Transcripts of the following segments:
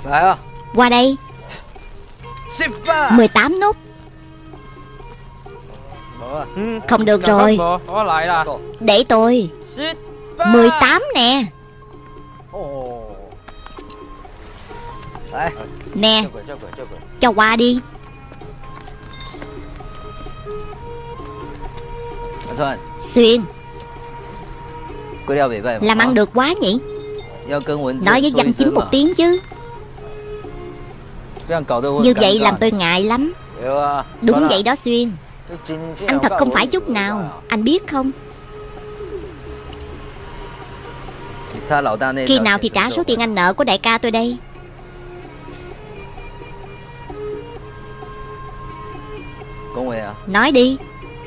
Qua đây. 18 nút. Không được rồi. Để tôi. 18 nè. Nè, cho qua đi. Xuyên, làm ăn được quá nhỉ. Nói với Văn Chính một tiếng chứ. Như vậy làm tôi ngại lắm. Đúng vậy đó Xuyên. Anh thật không phải chút nào. Anh biết không? Khi nào thì trả số tiền anh nợ của đại ca tôi đây. Nói đi.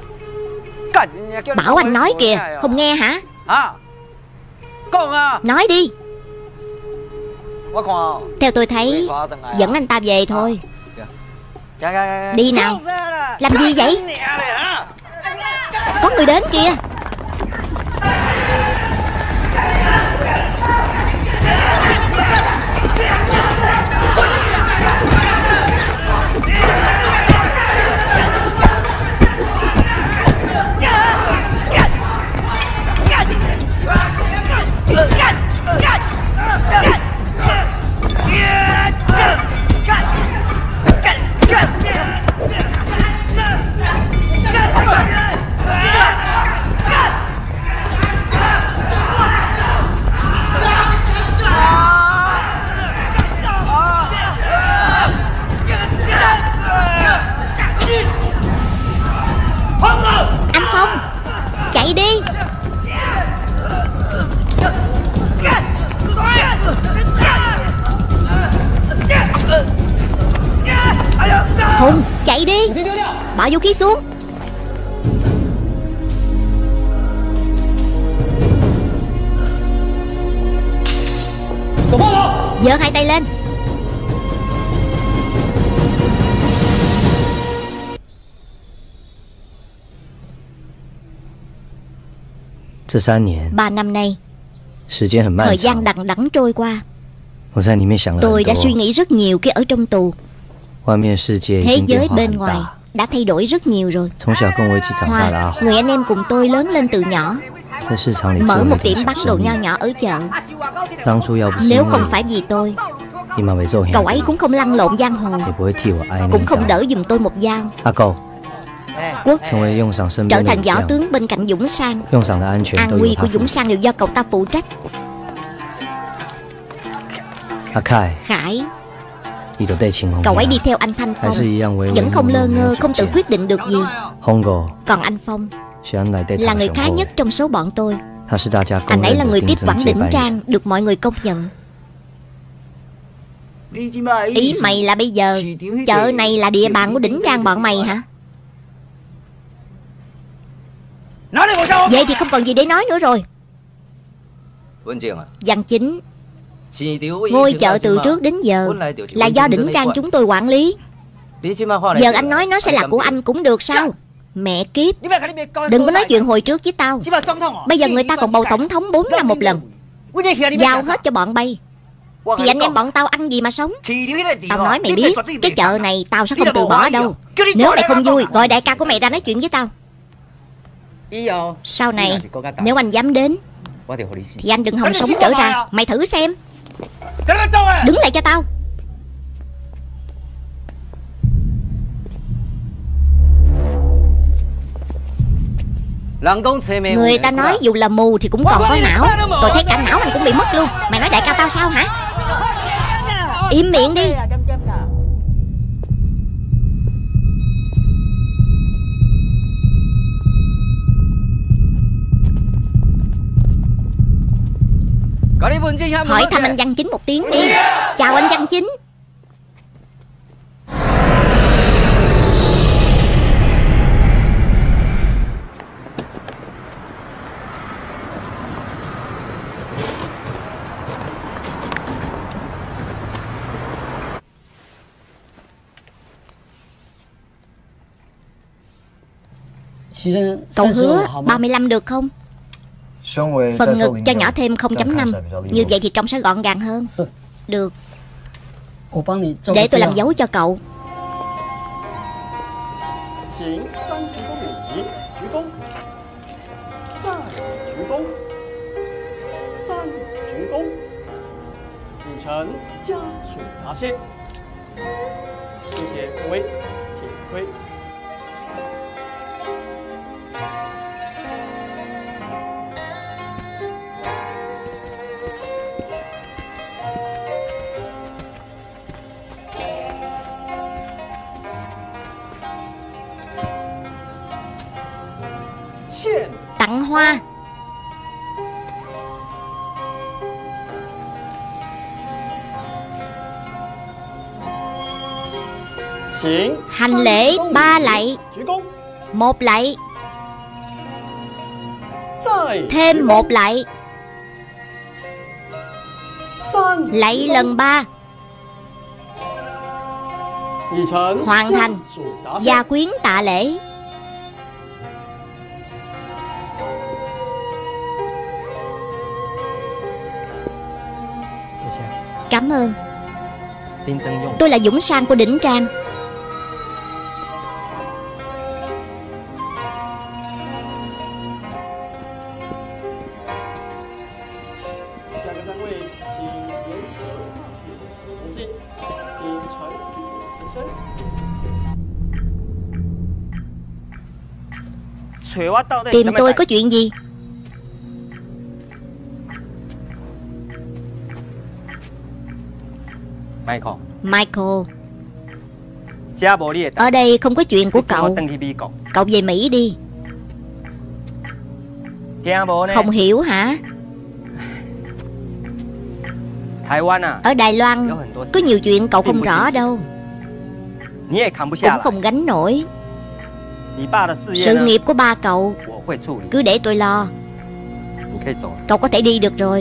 Bảo anh nói kìa. Không nghe hả? Nói đi. Theo tôi thấy dẫn anh ta về thôi. Đi nào. Làm gì vậy? Có người đến kìa. Anh Phong, chạy đi. Hùng, chạy đi. Bỏ vũ khí xuống. Giơ hai tay lên. Ba năm nay, thời gian đằng đẵng trôi qua. Tôi đã suy nghĩ rất nhiều khi ở trong tù. Thế giới bên ngoài đã thay đổi rất nhiều rồi. Hoa, người anh em cùng tôi lớn lên từ nhỏ, mở một tiệm bán đồ nho nhỏ ở chợ. Nếu không phải vì tôi, cậu ấy cũng không lăn lộn giang hồ, cũng không đỡ giùm tôi một dao. Quốc trở thành võ tướng bên cạnh Dũng Sang. An nguy của Dũng Sang đều do cậu ta phụ trách. Khải, cậu ấy đi theo anh Thanh Phong, vẫn không lơ ngơ, không tự quyết định được gì. Còn anh Phong là người khá nhất trong số bọn tôi. Anh ấy là người tiếp quản đỉnh trang, được mọi người công nhận. Ý mày là bây giờ chợ này là địa bàn của đỉnh trang bọn mày hả? Vậy thì không còn gì để nói nữa rồi. Văn Chính, ngôi chợ từ trước đến giờ là do đỉnh trang chúng tôi quản lý. Giờ anh nói nó sẽ là của anh cũng được sao? Mẹ kiếp, đừng có nói chuyện hồi trước với tao. Bây giờ người ta còn bầu tổng thống 4 năm một lần, giao hết cho bọn bay, thì anh em bọn tao ăn gì mà sống? Tao nói mày biết, cái chợ này tao sẽ không từ bỏ đâu. Nếu mày không vui, gọi đại ca của mày ra nói chuyện với tao. Sau này nếu anh dám đến thì anh đừng hòng sống trở ra. Mày thử xem. Đứng lại cho tao. Người ta nói dù là mù thì cũng còn có não. Tôi thấy cả não anh cũng bị mất luôn. Mày nói đại ca tao sao hả? Im miệng đi. Hỏi thăm anh Văn Chính một tiếng đi. Chào anh Văn Chính. Cậu hứa 35 được không? Phần ngực cho nhỏ thêm 0.5. Như vậy thì trông sẽ gọn gàng hơn. Được. Để tôi làm dấu cho cậu. Tặng hoa. Hành lễ 3 lạy. 1 lạy. Thêm 1 lạy. Lạy lần 3. Hoàn thành. Gia quyến tạ lễ. Cảm ơn. Tôi là Dũng Sang của Đỉnh Trang. Tìm tôi có chuyện gì? Michael, ở đây không có chuyện của cậu. Cậu về Mỹ đi. Không hiểu hả? Ở Đài Loan có nhiều chuyện cậu không rõ đâu. Cũng không gánh nổi. Sự nghiệp của ba cậu cứ để tôi lo. Cậu có thể đi được rồi.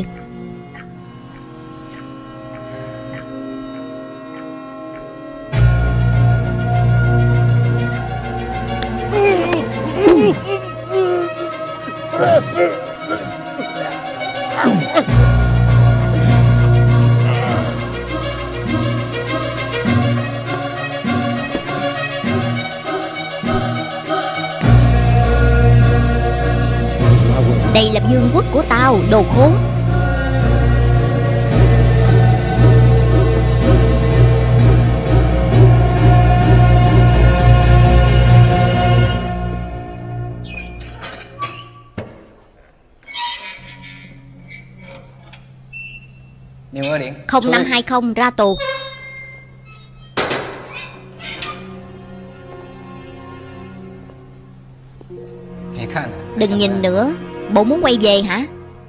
Đây là vương quốc của tao, đồ khốn. Điện 0520 ra tù. Đừng nhìn nữa. Bộ muốn quay về hả?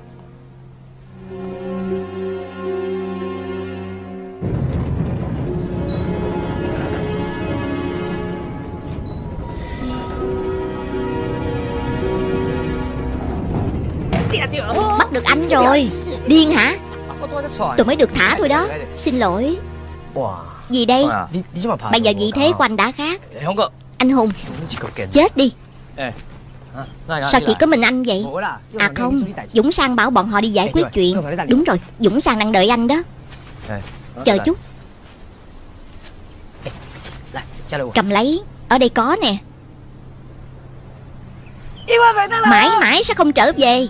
Bắt được anh rồi. Điên hả? Tôi mới được thả thôi đó. Xin lỗi. Gì đây? Bây giờ vị thế của anh đã khác. Anh Hùng, chết đi. Sao chỉ có mình anh vậy? À không, Dũng Sang bảo bọn họ đi giải quyết chuyện. Đúng rồi, Dũng Sang đang đợi anh đó. Chờ chút. Cầm lấy. Ở đây có nè. Mãi mãi sao không trở về?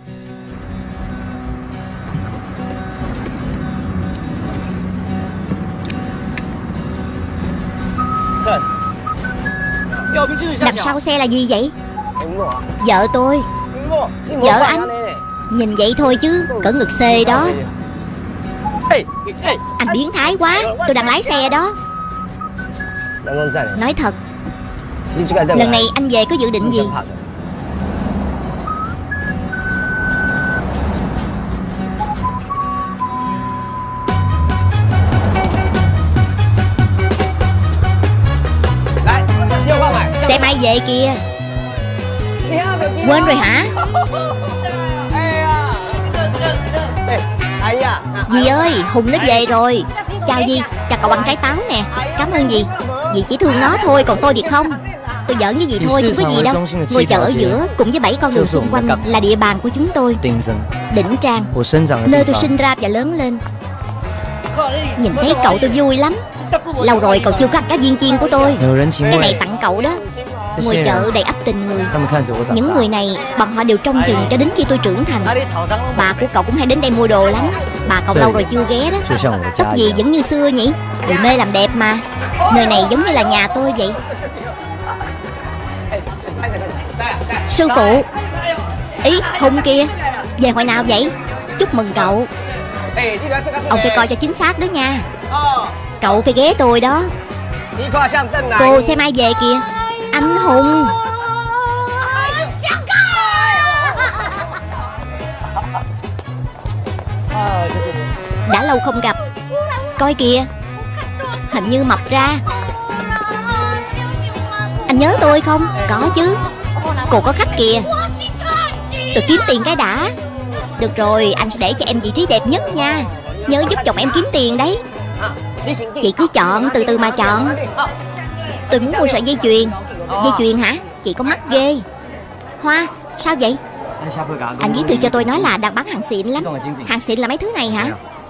Đằng sau xe là gì vậy? Vợ tôi. Vợ anh. Nhìn vậy thôi chứ cỡ ngực xê đó. Anh biến thái quá. Tôi đang lái xe đó. Nói thật, lần này anh về có dự định gì? Xe bay về kìa. Quên rồi hả? Dì ơi, Hùng nó về rồi. Chào dì, cho cậu ăn trái táo nè. Cảm ơn dì. Dì chỉ thương nó thôi, còn tôi thì không. Tôi giỡn với dì thôi, không có gì đâu. Ngôi chợ ở giữa cùng với 7 con đường xung quanh là địa bàn của chúng tôi. Đỉnh Trang, nơi tôi sinh ra và lớn lên. Nhìn thấy cậu tôi vui lắm. Lâu rồi cậu chưa có ăn cá viên chiên của tôi. Cái này tặng cậu đó. Ngồi chợ đầy ắp tình người. Những người này bọn họ đều trông chừng cho đến khi tôi trưởng thành. Bà của cậu cũng hay đến đây mua đồ lắm. Bà cậu lâu rồi chưa ghé đó. Tóc gì vẫn như xưa nhỉ? Người mê làm đẹp mà. Nơi này giống như là nhà tôi vậy. Sư phụ. Ý Hùng kìa. Về hồi nào vậy? Chúc mừng cậu. Ông phải coi cho chính xác đó nha. Cậu phải ghé tôi đó. Cô xem ai về kìa. Anh Hùng. Đã lâu không gặp. Coi kìa. Hình như mập ra. Anh nhớ tôi không? Có chứ. Cô có khách kìa. Tôi kiếm tiền cái đã. Được rồi, anh sẽ để cho em vị trí đẹp nhất nha. Nhớ giúp chồng em kiếm tiền đấy. Chị cứ chọn, từ từ mà chọn. Tôi muốn mua sợi dây chuyền. Dây chuyền hả? Chị có mắt ghê. Hoa, sao vậy? Anh viết thư cho tôi nói là đang bán hàng xịn lắm. Hàng xịn là mấy thứ này hả?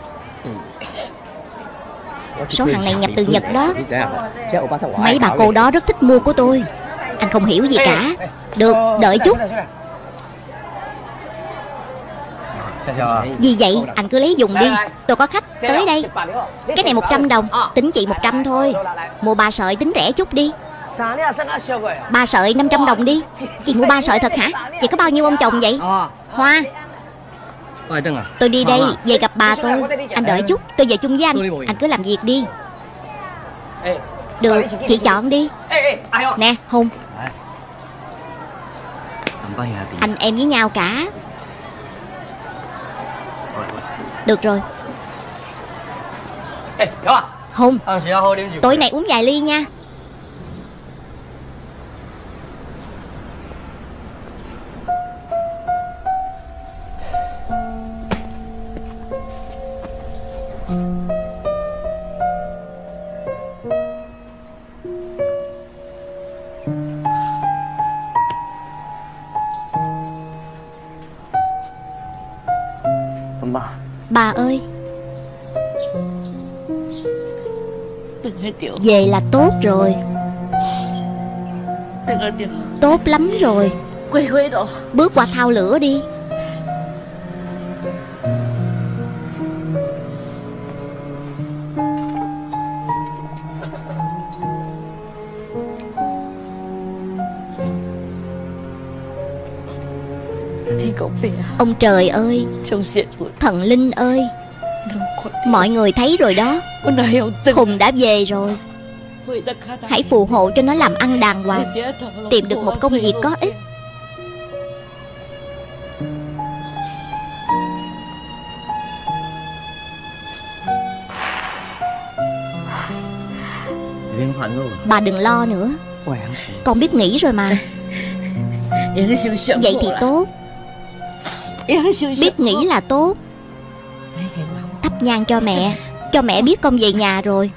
Số hàng này nhập từ Nhật đó. Mấy bà cô đó rất thích mua của tôi. Anh không hiểu gì cả. Được, đợi chút. Gì vậy? Anh cứ lấy dùng đi. Tôi có khách tới đây. Cái này 100 đồng. Tính chị 100 thôi. Mua 3 sợi tính rẻ chút đi. 3 sợi 500 đồng đi. Chị mua 3 sợi thật hả? Chị có bao nhiêu ông chồng vậy? Hoa. Tôi đi đây, về gặp bà tôi. Anh đợi chút, tôi về chung với anh. Anh cứ làm việc đi. Được, chị chọn đi. Nè, Hùng. Anh em với nhau cả. Được rồi. Hùng, tối nay uống vài ly nha. Bà ơi, về là tốt rồi. Tốt lắm rồi. Bước qua thao lửa đi. Ông trời ơi, thần linh ơi, mọi người thấy rồi đó. Hùng đã về rồi. Hãy phù hộ cho nó làm ăn đàng hoàng, tìm được một công việc có ích. Bà đừng lo nữa. Con biết nghĩ rồi mà. Vậy thì tốt. Biết nghĩ là tốt. Thắp nhang cho mẹ. Cho mẹ biết con về nhà rồi.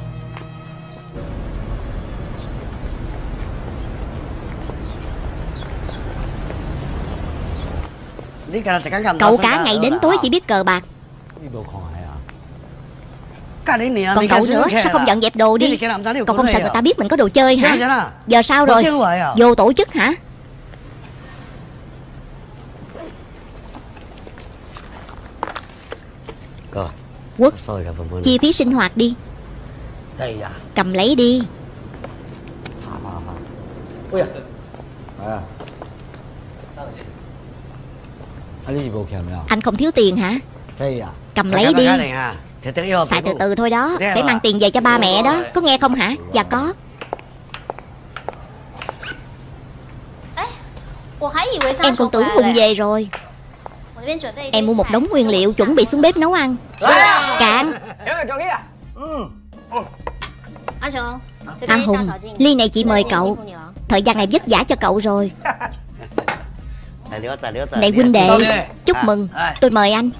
Cậu cả ngày đến tối chỉ biết cờ bạc. Còn cậu nữa, sao không dọn dẹp đồ đi? Cậu không sợ người ta biết mình có đồ chơi hả? Giờ sao rồi? Vô tổ chức hả? Quốc, chi phí sinh hoạt đi. Cầm lấy đi. Anh không thiếu tiền hả? Cầm lấy đi. Xài từ từ thôi đó. Phải mang tiền về cho ba mẹ đó. Có nghe không hả? Dạ có. Em còn tưởng Hùng về rồi. Em mua một đống nguyên liệu chuẩn bị xuống bếp nấu ăn. Cạn. À Hùng, ly này chị mời cậu. Thời gian này vất vả cho cậu rồi. Này huynh đệ, chúc mừng. Tôi mời anh.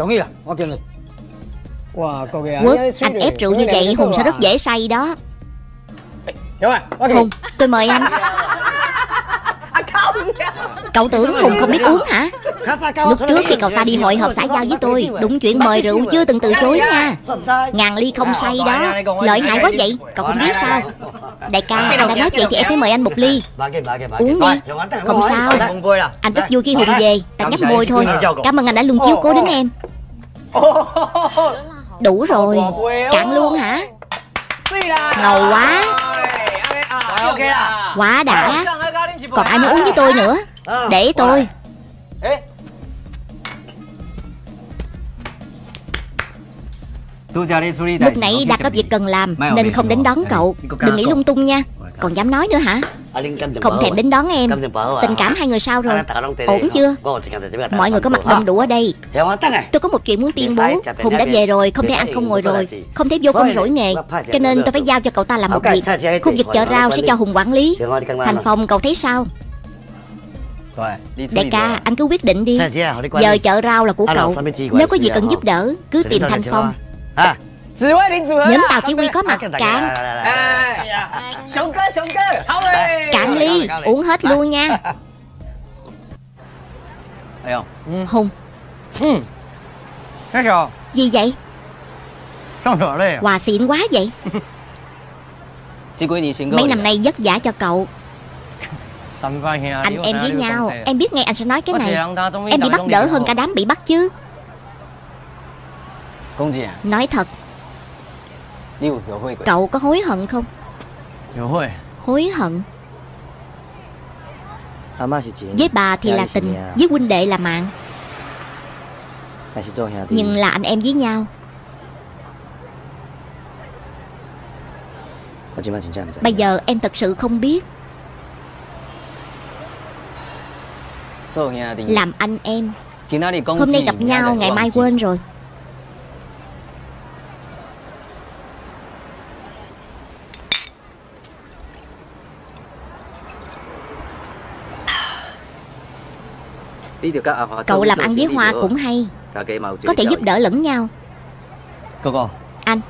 Quốc, anh ép rượu như vậy Hùng sẽ rất dễ say đó. Hùng, tôi mời anh. Cậu tưởng Hùng không biết uống hả? Lúc trước khi cậu ta đi hội họp xã giao với tôi, đúng chuyện mời rượu chưa từng từ chối nha. Ngàn ly không say đó. Lợi hại quá vậy. Cậu không biết sao? Đại ca, anh đã nói vậy thì em phải mời anh một ly. Uống đi. Không sao. Anh rất vui khi Hùng về. Ta nhấp môi thôi. Cảm ơn anh đã luôn chiếu cố đến em. Đủ rồi. Cạn luôn hả? Ngầu quá. Quá đã. Còn ai muốn uống với tôi nữa? Để tôi. Lúc nãy Đạt có việc cần làm nên không đến đón cậu. Đừng nghĩ lung tung nha. Còn dám nói nữa hả? Không thèm đến đón em. Tình cảm hai người sao rồi? Ổn chưa? Mọi người có mặt đông đủ ở đây. Tôi có một chuyện muốn tuyên bố. Hùng đã về rồi, không thể ăn không ngồi rồi, không thể vô công rỗi nghề, cho nên tôi phải giao cho cậu ta làm một việc. Khu vực chợ rau sẽ cho Hùng quản lý. Thành Phong, cậu thấy sao? Đại ca, anh cứ quyết định đi. Giờ chợ rau là của cậu. Nếu có gì cần giúp đỡ, cứ tìm Thành Phong. Nhóm tàu chỉ huy có mặt. Cạn. Cạn ly. Uống hết luôn nha. Hùng. Gì vậy? Quà xịn quá vậy. Mấy năm nay vất vả cho cậu. Anh em với nhau. Em biết ngay anh sẽ nói cái này. Em bị bắt đỡ hơn cả đám bị bắt chứ. Nói thật, cậu có hối hận không? Hối hận. Với bà thì là tình, với huynh đệ là mạng. Nhưng là anh em với nhau. Bây giờ em thật sự không biết. Làm anh em. Hôm nay gặp nhau, ngày mai quên rồi. Cậu làm ăn với Hoa cũng hay, có thể giúp đỡ lẫn nhau. Anh.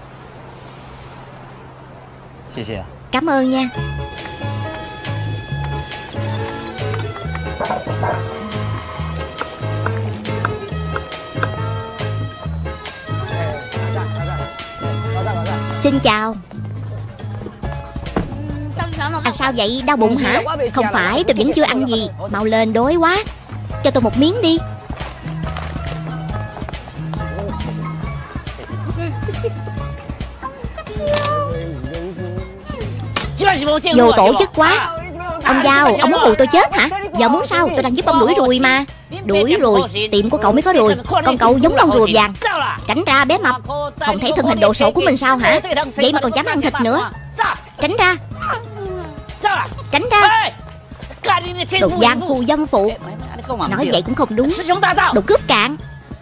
Cảm ơn nha. Xin chào. Anh sao vậy? Đau bụng hả? Không phải, tôi vẫn chưa ăn gì. Mau lên, đói quá. Cho tôi một miếng đi. Vô tổ chức quá. Ông Giao, ông muốn hù tôi chết hả? Giờ muốn sao? Tôi đang giúp ông đuổi ruồi mà. Đuổi ruồi? Tiệm của cậu mới có ruồi. Còn cậu giống con rùa vàng. Tránh ra bé mập. Không thấy thân hình đồ sộ của mình sao hả? Vậy mà còn dám ăn thịt nữa. Tránh ra. Tránh ra. Đồ giang phu dâm phụ. Nói vậy cũng không đúng. Đồ cướp cạn.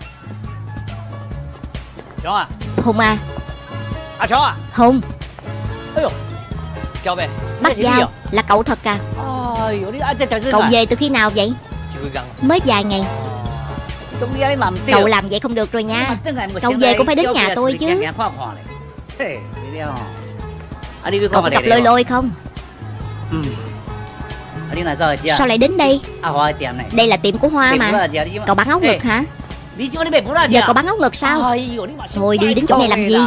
Hùng à. Hùng. Bắt Giao. Là cậu thật à? Cậu về từ khi nào vậy? Mới vài ngày. Cậu làm vậy không được rồi nha. Cậu về cũng phải đến nhà tôi chứ. Cậu có gặp Lôi Lôi không? Sao lại đến đây? Đây là tiệm của Hoa mà. Cậu bán áo ngực hả? Giờ cậu bán áo ngực sao? Thôi đi đến chỗ này làm gì?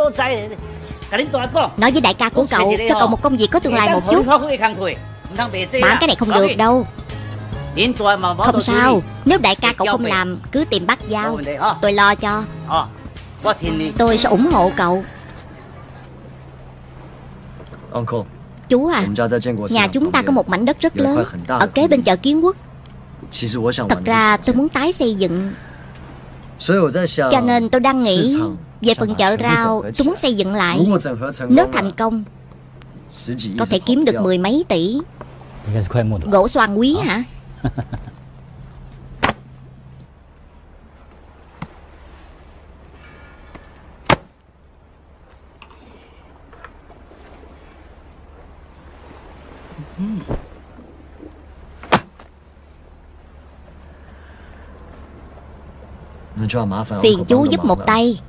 Nói với đại ca của cậu cho cậu một công việc có tương lai một chút. Bán cái này không được đâu. Không sao. Nếu đại ca cậu không làm, cứ tìm bắt Giao. Tôi lo cho. Tôi sẽ ủng hộ cậu. Chú à, nhà chúng ta có một mảnh đất rất lớn ở kế bên chợ Kiến Quốc. Thật ra tôi muốn tái xây dựng, cho nên tôi đang nghĩ về phần chợ rau. Tôi muốn xây dựng lại. Nếu thành công có thể kiếm được 10 mấy tỷ. Gỗ xoan quý hả? Phiền chú giúp một tay.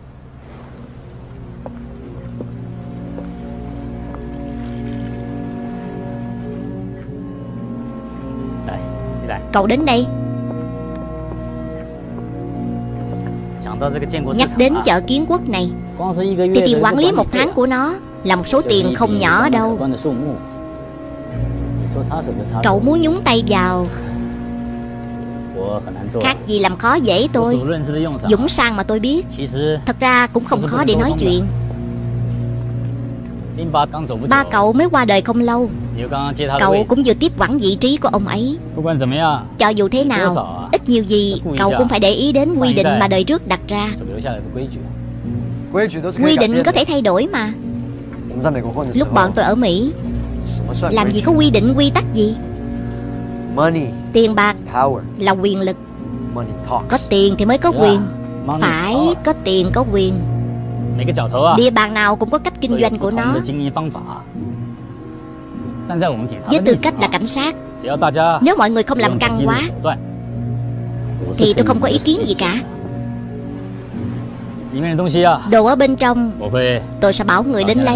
Cậu đến đây. Nhắc đến chợ Kiến Quốc này thì tiền quản lý 1 tháng của nó là một số tiền không nhỏ đâu. Cậu muốn nhúng tay vào khác gì làm khó dễ tôi. Dũng Sang mà tôi biết. Thật ra cũng không khó để nói chuyện. Ba cậu mới qua đời không lâu. Cậu cũng vừa tiếp quản vị trí của ông ấy. Cho dù thế nào, ít nhiều gì cậu cũng phải để ý đến quy định mà đời trước đặt ra. Quy định có thể thay đổi mà. Lúc bọn tôi ở Mỹ, làm gì có quy định quy tắc gì. Tiền bạc là quyền lực. Có tiền thì mới có quyền. Phải có tiền có quyền. Địa bàn nào cũng có cách kinh doanh của nó. Với tư cách là cảnh sát, nếu mọi người không làm căng quá thì tôi không có ý kiến gì cả. Đồ ở bên trong tôi sẽ bảo người đến lấy.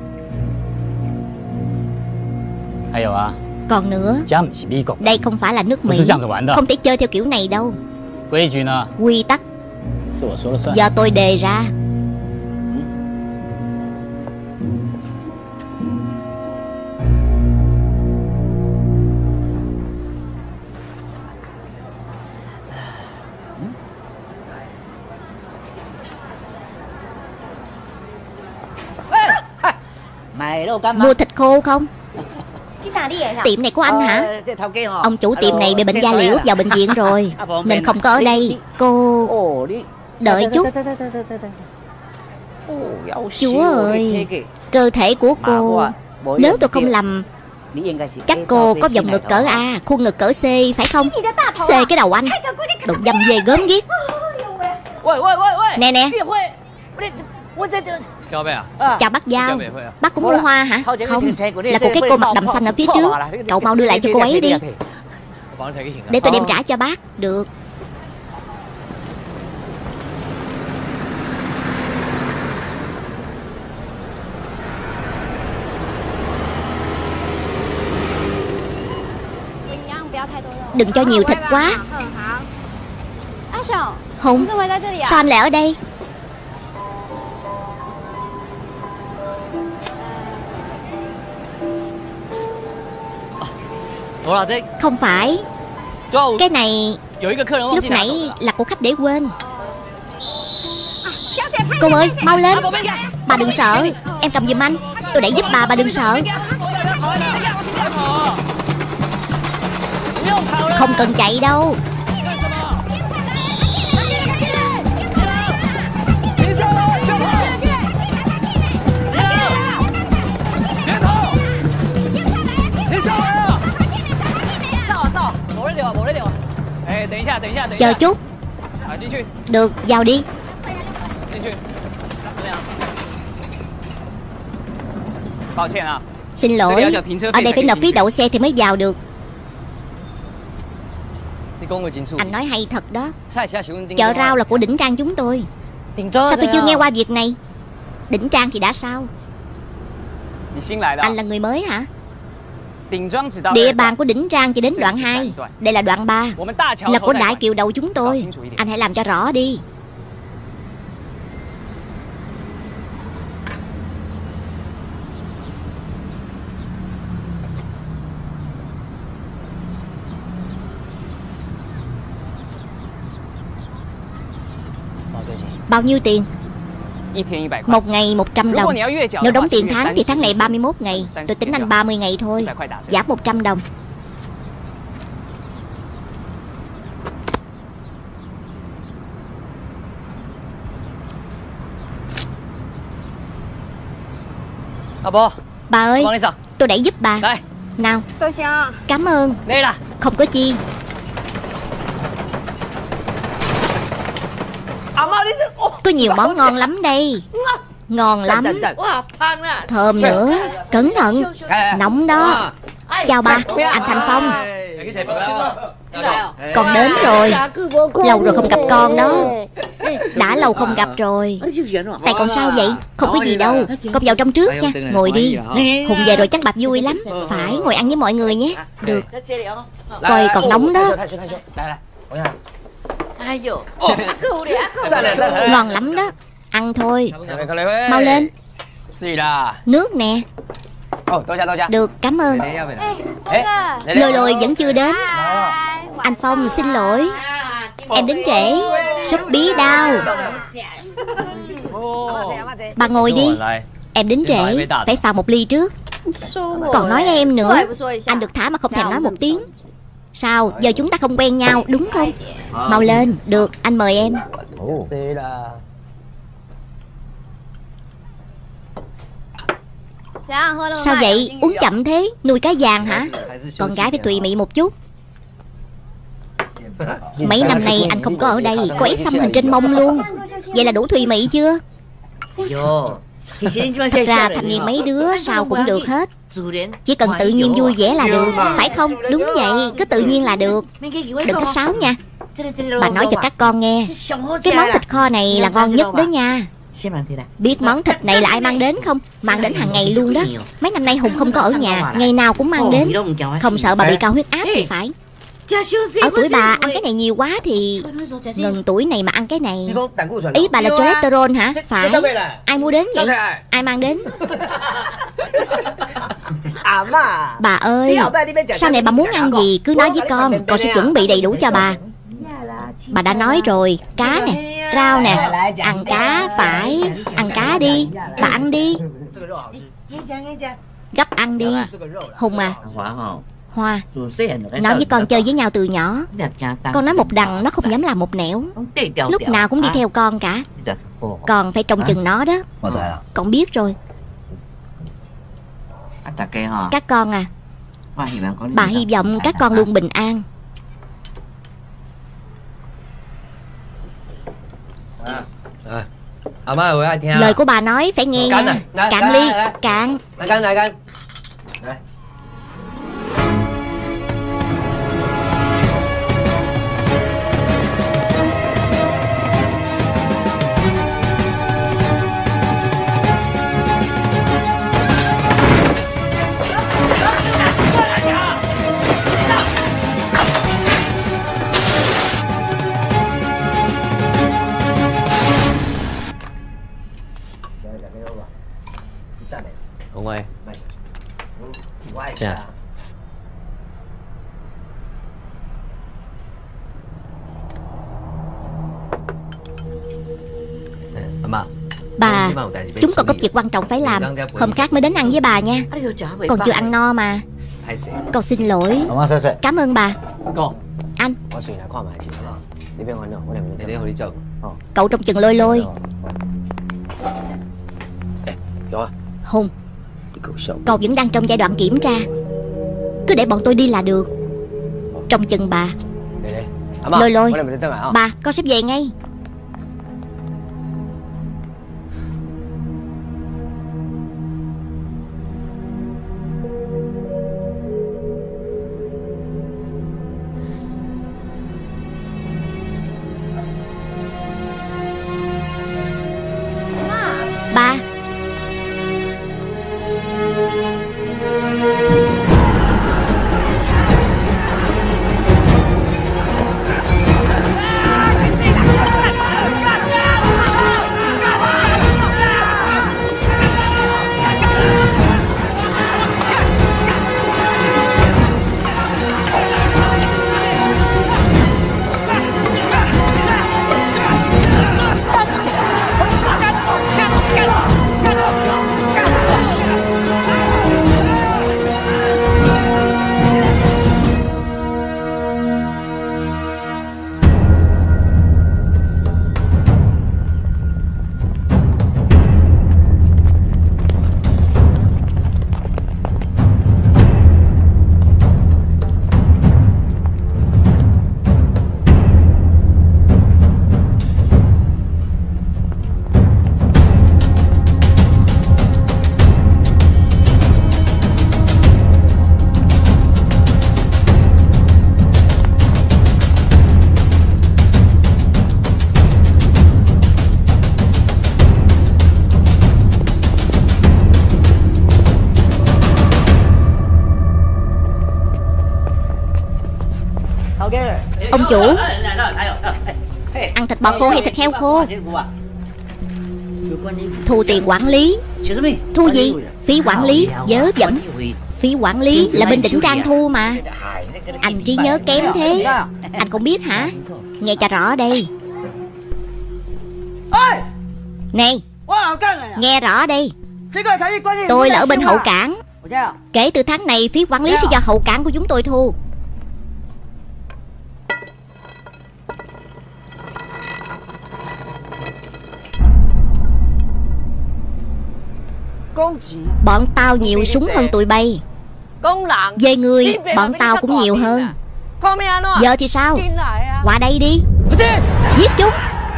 Còn nữa, đây không phải là nước Mỹ, không thể chơi theo kiểu này đâu. Quy tắc do tôi đề ra. Mua thịt khô không? Tiệm này của anh hả? Ông chủ tiệm này bị bệnh da liễu vào bệnh viện rồi nên không có ở đây. Cô đợi chút. Chúa ơi, cơ thể của cô, nếu tôi không lầm, chắc cô có vòng ngực cỡ A, khuôn ngực cỡ C phải không? C cái đầu anh. Đồ dâm về gớm ghiếc. Nè nè. Chào bác Giao. Bác cũng mua hoa hả? Không, là của cái cô mặt đầm xanh ở phía trước. Cậu mau đưa lại cho cô ấy đi, để tôi đem trả cho bác. Được. Đừng cho nhiều thịt quá. Hùng, sao anh lại ở đây? Không phải. Cái này lúc nãy là của khách để quên. Cô ơi, mau lên. Bà đừng sợ, em cầm giùm anh. Tôi đẩy giúp bà đừng sợ. Không cần chạy đâu. Chờ chút. Được, vào đi. Xin lỗi, ở đây phải nộp phí đậu xe thì mới vào được. Anh nói hay thật đó. Chợ rau là của Đỉnh Trang chúng tôi. Sao tôi chưa nghe qua việc này? Đỉnh Trang thì đã sao? Anh là người mới hả? Địa bàn của Đỉnh Trang chỉ đến đoạn 2. Đây là đoạn 3, là của Đại Kiều Đầu chúng tôi. Anh hãy làm cho rõ đi. Bao nhiêu tiền? Một ngày 100 đồng. Nếu đóng tiền tháng thì tháng này 31 ngày. Tôi tính anh 30 ngày thôi. Giảm 100 đồng. Bà ơi, tôi đẩy giúp bà. Nào. Cảm ơn. Không có chi. Có nhiều món ngon lắm đây. Ngon lắm. Thơm nữa. Cẩn thận, nóng đó. Chào ba, anh Thành Phong. Con đến rồi. Lâu rồi không gặp con đó. Đã lâu không gặp rồi. Tại còn sao vậy? Không có gì đâu. Con vào trong trước nha. Ngồi đi. Hùng về rồi chắc bà vui lắm. Phải ngồi ăn với mọi người nhé. Được. Coi còn nóng đó. Ngon lắm đó. Ăn thôi. Mau lên. Nước nè. Được, cảm ơn. Lôi Lôi vẫn chưa đến. Anh Phong xin lỗi. Em đến trễ. Súp bí đao. Bà ngồi đi. Em đến trễ. Phải pha một ly trước. Còn nói em nữa. Anh được thả mà không thèm nói một tiếng. Sao, giờ chúng ta không quen nhau đúng không? Mau lên. Được, anh mời em. Sao vậy? Uống chậm thế? Nuôi cá vàng hả? Con gái phải tùy mị một chút. Mấy năm nay anh không có ở đây. Có ép xăm hình trên mông luôn. Vậy là đủ tùy mị chưa? Thật ra thanh niên mấy đứa sao cũng được hết. Chỉ cần tự nhiên vui vẻ là được. Phải không? Đúng vậy. Cứ tự nhiên là được. Đừng có sáo nha. Bà nói cho các con nghe. Cái món thịt kho này là ngon nhất đó nha. Biết món thịt này là ai mang đến không? Mang đến hàng ngày luôn đó. Mấy năm nay Hùng không có ở nhà. Ngày nào cũng mang đến. Không sợ bà bị cao huyết áp thì phải. Ở tuổi bà ăn cái này nhiều quá thì ngần tuổi này mà ăn cái này. Ý bà là cholesterol hả? Phải. Ai mua đến vậy? Ai mang đến? Bà ơi, sau này bà muốn ăn gì cứ nói với con sẽ chuẩn bị đầy đủ cho bà. Bà đã nói rồi. Cá nè, rau nè. Ăn cá phải. Ăn cá đi. Bà ăn đi. Gấp ăn đi. Hùng à. Hoa, nó với con chơi với nhau từ nhỏ. Con nói một đằng nó không dám làm một nẻo. Lúc nào cũng đi theo con cả. Con phải trông chừng nó đó. Con biết rồi. Các con à, bà hy vọng các con luôn bình an. Lời của bà nói phải nghe nha. Cạn ly. Cạn. Hùng ơi. Dạ. Bà, chúng còn có việc quan trọng phải làm. Hôm khác mới đến ăn với bà nha. Còn chưa ăn no mà. Con xin lỗi. Cảm ơn bà. Anh. Cậu trông chừng Lôi Lôi. Hùng, cậu vẫn đang trong giai đoạn kiểm tra. Cứ để bọn tôi đi là được. Trông chừng bà. Lôi Lôi. Bà, con sắp về ngay. Ba. chủ, ăn thịt bò khô hay thịt heo khô? Thu tiền quản lý. Thu gì? Phí quản lý. Vớ vẩn. Phí quản lý là bên Đỉnh Trang thu mà. Anh trí nhớ kém thế. Anh không biết hả? Nghe cho rõ đây. Này, nghe rõ đây. Tôi là ở bên hậu cảng. Kể từ tháng này phí quản lý sẽ do hậu cảng của chúng tôi thu. Bọn tao nhiều súng hơn tụi bay. Về người bọn tao cũng nhiều hơn. Giờ thì sao? Qua đây đi. Giết chúng.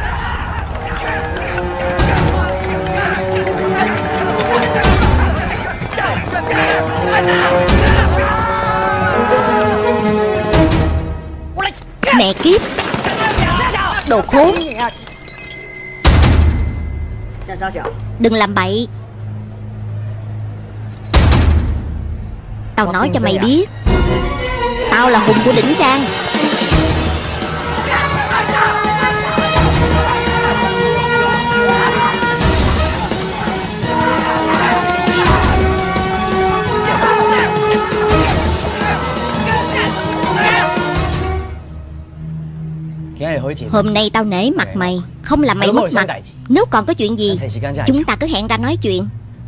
Mẹ kiếp, đồ khốn. Đừng làm bậy. Tao nói cho mày biết, tao là hùng của Đỉnh Trang. Hôm nay tao nể mặt mày, không làm mày mất mặt. Nếu còn có chuyện gì, chúng ta cứ hẹn ra nói chuyện.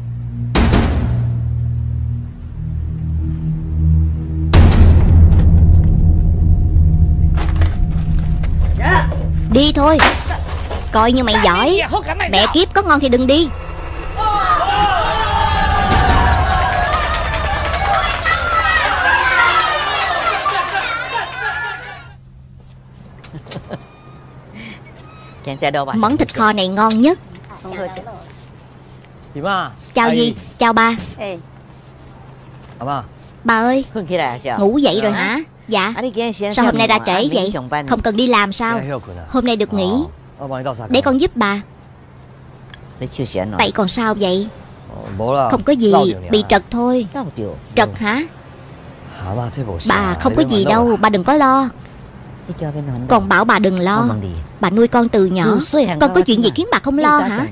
Đi thôi. Coi như mày giỏi. Mẹ kiếp, có ngon thì đừng đi. Món thịt kho này ngon nhất. Chào gì? Chào ba. Bà ơi, ngủ dậy rồi hả? Dạ. Sao hôm nay ra trễ vậy? Không cần đi làm sao? Hôm nay được nghỉ. Để con giúp bà. Tay còn sao vậy? Không có gì, bị trật thôi. Trật hả? Bà không có gì đâu, bà đừng có lo. Con bảo bà đừng lo. Bà nuôi con từ nhỏ. Con có chuyện gì khiến bà không lo hả?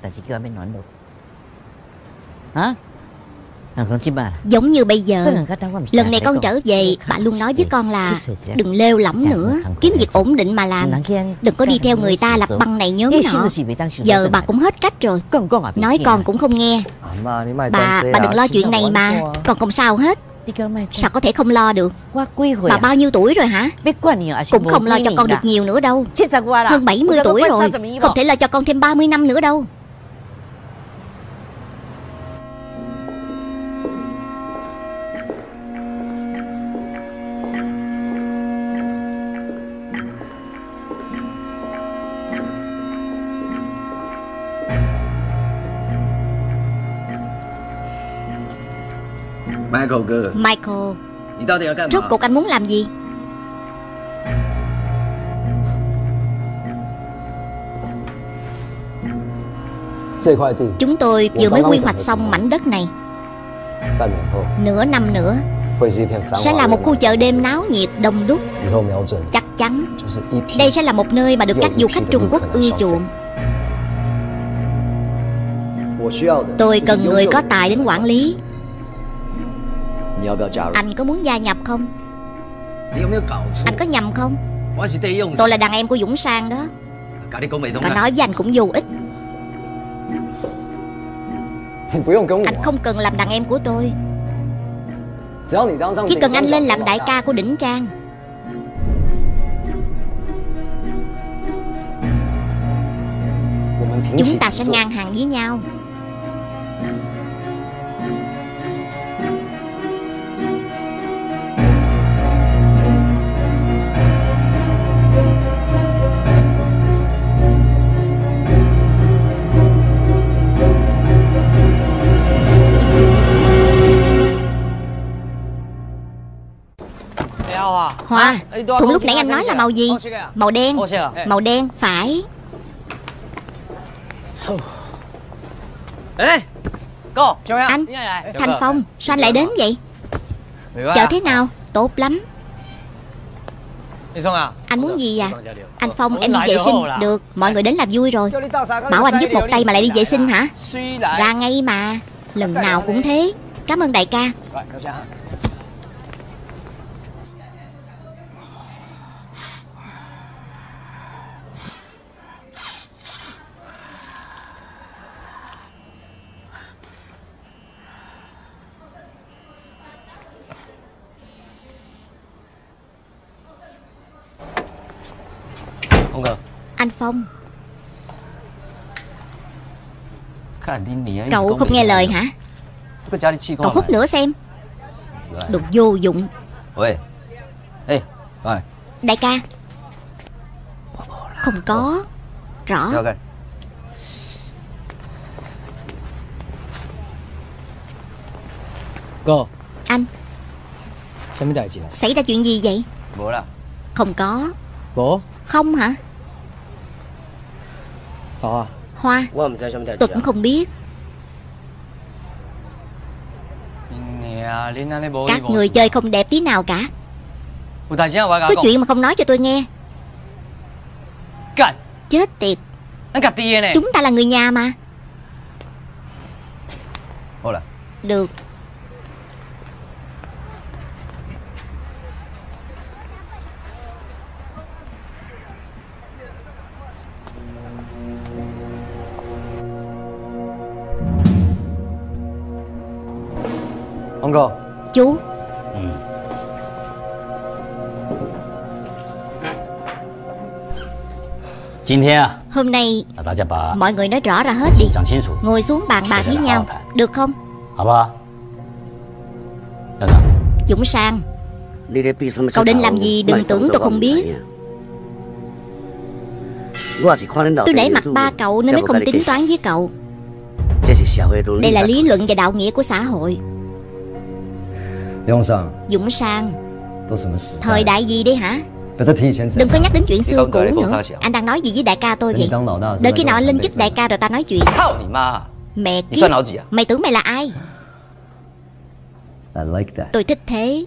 Giống như bây giờ, lần này con trở về, bà luôn nói với con là đừng lêu lỏng nữa, kiếm việc ổn định mà làm. Đừng có đi theo người ta lập băng này nhóm nọ. Giờ bà cũng hết cách rồi. Nói con cũng không nghe. Bà đừng lo chuyện này mà. Con không sao hết. Sao có thể không lo được? Bà bao nhiêu tuổi rồi hả? Cũng không lo cho con được nhiều nữa đâu. Hơn 70 tuổi rồi, không thể lo cho con thêm 30 năm nữa đâu. Michael, rốt cuộc anh muốn làm gì? Chúng tôi vừa mới quy hoạch xong mảnh đất này. Nửa năm nữa sẽ là một khu chợ đêm náo nhiệt đông đúc. Chắc chắn đây sẽ là một nơi mà được các du khách Trung Quốc ưa chuộng. Tôi cần người có tài đến quản lý. Anh có muốn gia nhập không? Anh có nhầm không? Tôi là đàn em của Dũng Sang đó. Có nói với anh cũng vô ích. Anh không cần làm đàn em của tôi. Chỉ cần anh lên làm đại ca của Đỉnh Trang. Chúng ta sẽ ngang hàng với nhau. Hoa, thùng lúc nãy anh nói là màu gì? Màu đen. Màu đen, phải. Anh, Thành Phong, sao anh lại đến vậy? Chợ thế nào? Tốt lắm. Anh muốn gì à? Anh Phong, em đi vệ sinh. Được, mọi người đến làm vui rồi. Bảo anh giúp một tay mà lại đi vệ sinh hả? Ra ngay mà. Lần nào cũng thế. Cảm ơn đại ca. Anh Phong, cậu không nghe lời hả? Cậu hút nữa xem. Đồ vô dụng. Đại ca. Không có. Rõ. Cô. Anh. Xảy ra chuyện gì vậy? Không có. Bố. Không hả? Hoa. Tôi cũng không biết. Các người chơi không đẹp tí nào cả. Có chuyện mà không nói cho tôi nghe. Chết tiệt. Chúng ta là người nhà mà. Được. Chú. Hôm nay mọi người nói rõ ra hết đi. Ngồi xuống bàn bạc với nhau. Được không? Dũng Sang, cậu định làm gì đừng tưởng tôi không biết. Tôi để mặt ba cậu nên mới không tính toán với cậu. Đây là lý luận và đạo nghĩa của xã hội. Dũng Sang, thời đại gì đi hả? Đừng có nhắc đến chuyện xưa cũ nữa. Anh đang nói gì với đại ca tôi vậy? Đợi khi nào anh lên chức đại ca rồi ta nói chuyện. Mẹ kiếp, mày tưởng mày là ai? Tôi thích thế.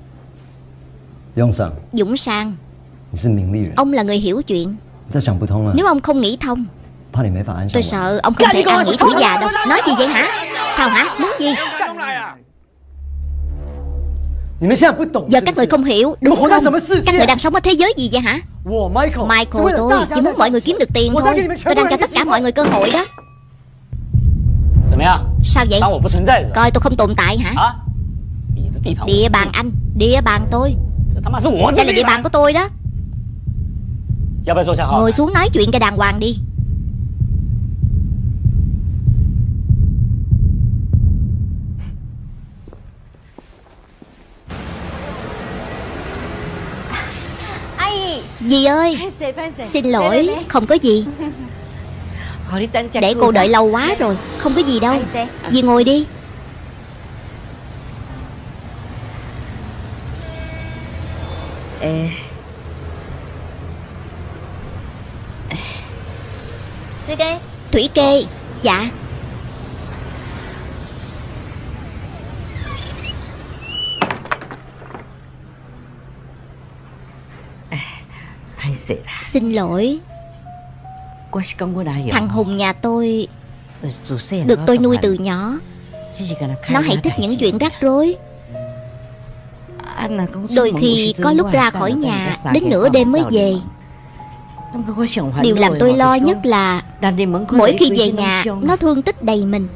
Dũng Sang, ông là người hiểu chuyện. Nếu ông không nghĩ thông, tôi sợ ông không thể an nghỉ tuổi già đâu. Nói gì vậy hả? Sao hả? Muốn gì? Giờ các người không hiểu đúng không? Các người đang sống ở thế giới gì vậy hả? Michael tôi chỉ muốn mọi người kiếm được tiền thôi. Tôi đang cho tất cả mọi người cơ hội đó. Sao vậy? Coi tôi không tồn tại hả? Địa bàn anh, địa bàn tôi. Đây là địa bàn của tôi đó. Ngồi xuống nói chuyện cho đàng hoàng đi. Dì ơi, xin lỗi, không có gì. Để cô đợi lâu quá rồi. Không có gì đâu. Dì ngồi đi. Thủy Kê. Dạ. Xin lỗi. Thằng Hùng nhà tôi được tôi nuôi từ nhỏ. Nó hay thích những chuyện rắc rối. Đôi khi có lúc ra khỏi nhà đến nửa đêm mới về. Điều làm tôi lo nhất là mỗi khi về nhà nó thương tích đầy mình.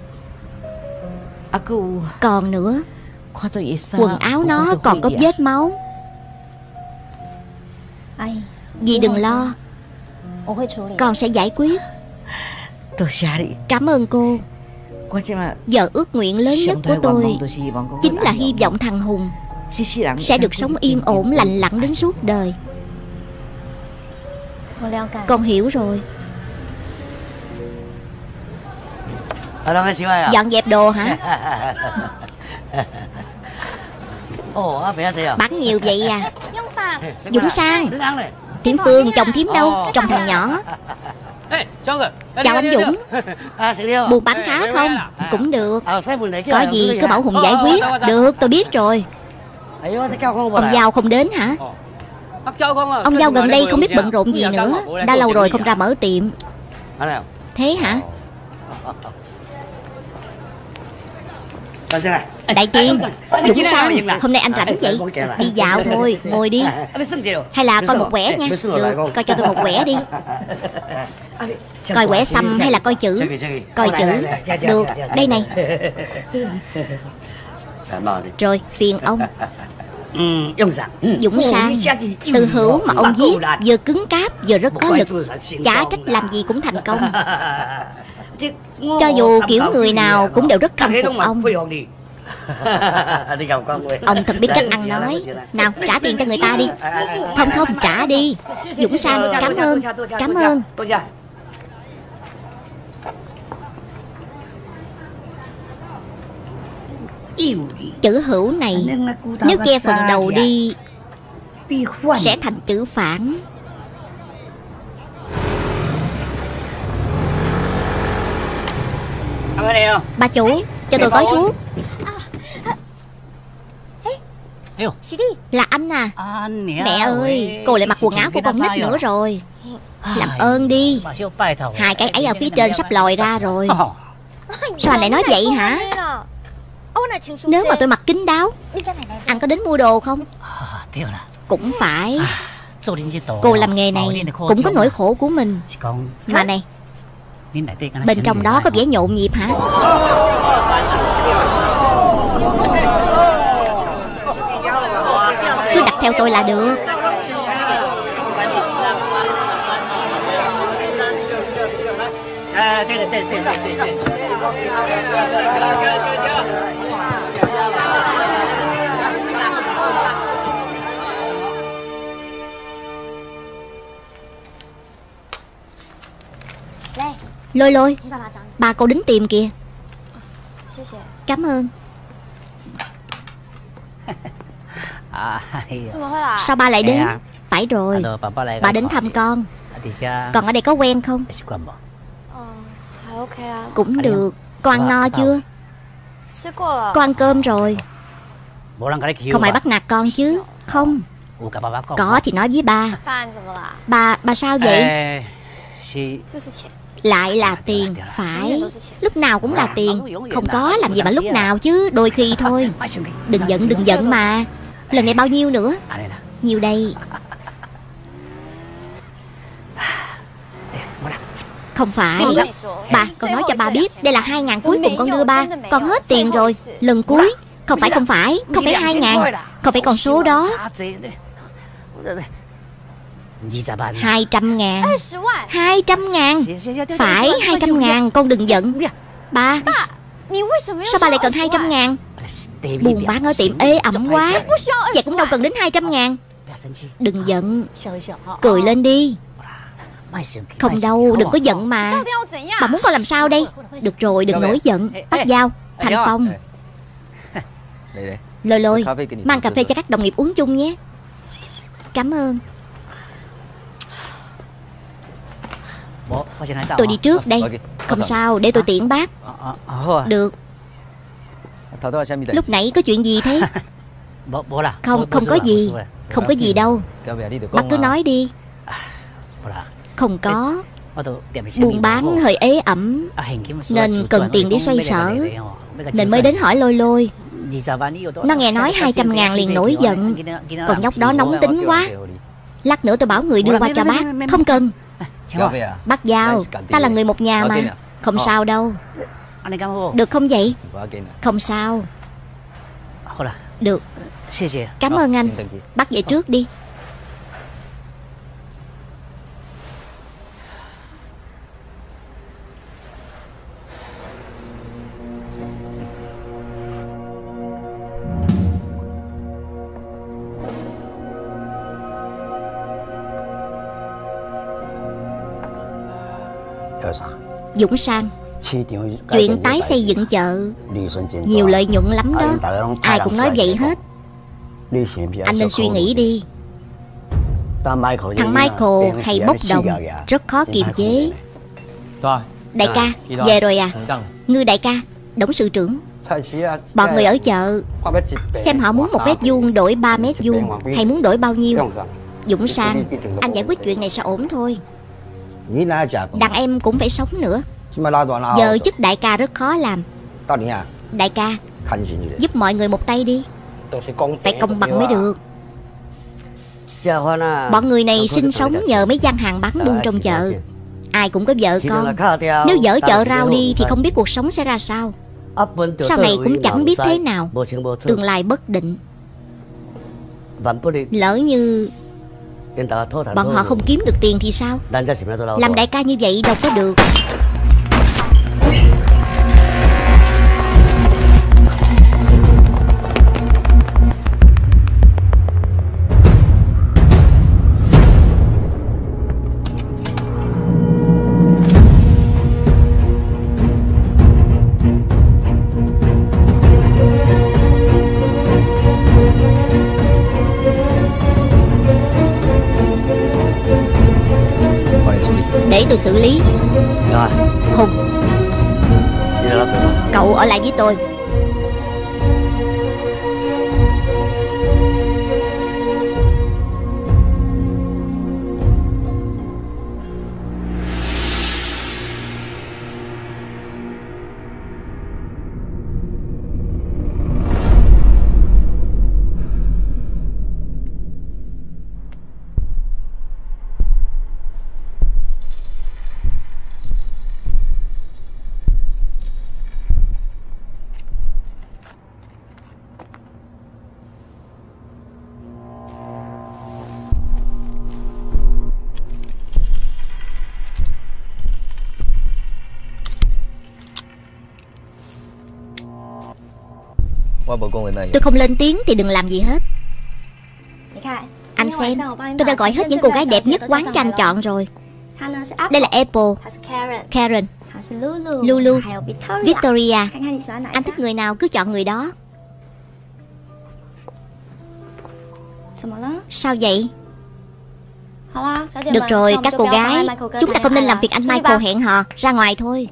Còn nữa, quần áo nó còn có vết máu. Dì đừng lo, con sẽ giải quyết. Cảm ơn cô. Giờ ước nguyện lớn nhất của tôi chính là hy vọng thằng Hùng sẽ được sống yên ổn lành lặn đến suốt đời. Con hiểu rồi. Dọn dẹp đồ hả? Bán nhiều vậy à? Dũng Sang. Thiểm Phương, chồng Thiểm đâu? Chồng thằng nhỏ. Chào anh Dũng. Buôn bán khá không? Cũng được. Có gì cứ bảo Hùng giải quyết. Được, tôi biết rồi. Ông Giao không đến hả? Ông Giao gần đây không biết bận rộn gì nữa. Đã lâu rồi không ra mở tiệm. Thế hả? Đại Tiên, Dũng Sang, hôm nay anh rảnh vậy? Đi dạo thôi, ngồi đi. Hay là coi một quẻ nha. Được, coi cho tôi một quẻ đi. Coi quẻ xăm hay là coi chữ? Coi chữ. Được, đây này. Rồi, phiền ông. Dũng Sang, từ hữu mà ông viết vừa cứng cáp vừa rất có lực. Chả trách làm gì cũng thành công. Cho dù kiểu người nào cũng đều rất khâm phục ông. Ông thật biết cách ăn nói. Nào, trả tiền cho người ta đi. Không, trả đi. Dũng Sang, cảm ơn. Cảm ơn. Chữ hữu này nếu che phần đầu đi sẽ thành chữ phản. Bà chủ, cho tôi gói thuốc. Là anh à? Mẹ ơi, cô lại mặc quần áo của con nít nữa rồi. Làm ơn đi. Hai cái ấy ở phía trên sắp lòi ra rồi. Sao anh lại nói vậy hả? Nếu mà tôi mặc kín đáo, anh có đến mua đồ không? Cũng phải. Cô làm nghề này cũng có nỗi khổ của mình. Mà này, bên trong đó có vẻ nhộn nhịp hả? Cứ đặt theo tôi là được. Lôi Lôi, bà cậu đến tìm kìa. Cảm ơn. Sao ba lại đến? Phải rồi, bà đến thăm con. Còn ở đây có quen không? Cũng được. Con ăn no chưa? Con ăn cơm rồi. Không ai bắt nạt con chứ? Không. Có thì nói với ba. Bà sao vậy? Lại là tiền. Phải, lúc nào cũng là tiền. Không có làm gì mà lúc nào chứ. Đôi khi thôi. Đừng giận mà. Lần này bao nhiêu nữa? Nhiêu đây? Không phải. Bà, con nói cho bà biết, đây là 2.000 cuối cùng con đưa ba. Con hết tiền rồi. Lần cuối. Không phải 2.000. Không phải con số đó. 200.000. 200.000. Phải 200.000. Con đừng giận. Ba, sao ba lại cần 200.000? Buôn bán ở tiệm ế ẩm quá. Vậy cũng đâu cần đến 200.000. Đừng giận. Cười lên đi. Không đâu, đừng có giận mà. Bà muốn con làm sao đây? Được rồi, đừng nổi giận. Bắt Giao, Thành Phong. Lôi Lôi, mang cà phê cho các đồng nghiệp uống chung nhé. Cảm ơn. Tôi đi trước đây. Không sao, để tôi tiễn bác. Được. Lúc nãy có chuyện gì thế? Không có gì. Không có gì đâu. Bác cứ nói đi. Không có. Buôn bán hơi ế ẩm nên cần tiền để xoay sở, nên mới đến hỏi Lôi Lôi. Nó nghe nói 200.000 liền nổi giận. Còn nhóc đó nóng tính quá. Lát nữa tôi bảo người đưa qua cho bác. Không cần. Bác Giao, ta là người một nhà mà. Không sao đâu. Được không vậy? Không sao. Được. Cảm ơn anh. Bác về trước đi. Dũng Sang, chuyện tái xây dựng chợ nhiều lợi nhuận lắm đó. Ai cũng nói vậy hết. Anh nên suy nghĩ đi. Thằng Michael hay bốc đồng, rất khó kiềm chế. Đại ca, về rồi à? Ngư đại ca,董sự trưởng. Bọn người ở chợ xem họ muốn 1 mét vuông đổi 3 mét vuông hay muốn đổi bao nhiêu. Dũng Sang, anh giải quyết chuyện này sẽ ổn thôi. Đàn em cũng phải sống nữa. Giờ chức đại ca rất khó làm. Đại ca, giúp mọi người một tay đi. Phải công bằng mới được. Bọn người này sinh sống nhờ mấy gian hàng bán buôn trong chợ. Ai cũng có vợ con. Nếu dở chợ rau đi thì không biết cuộc sống sẽ ra sao. Sau này cũng chẳng biết thế nào. Tương lai bất định. Lỡ như bọn họ không kiếm được tiền thì sao? Làm đại ca như vậy đâu có được. Để tôi xử lý. Hùng, cậu ở lại với tôi. Tôi không lên tiếng thì đừng làm gì hết. Anh xem, tôi đã gọi hết những cô gái đẹp nhất quán cho anh chọn rồi. Đây là Apple, Karen, Lulu, Victoria. Anh thích người nào cứ chọn người đó. Sao vậy? Được rồi các cô gái, chúng ta không nên làm việc anh Michael hẹn hò. Ra ngoài thôi.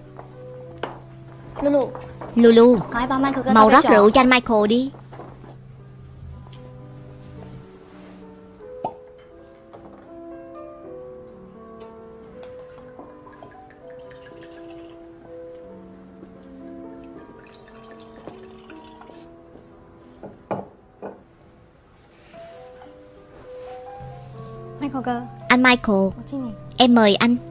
Lulu, mau rót rượu cho anh Michael đi. Anh Michael, em mời anh.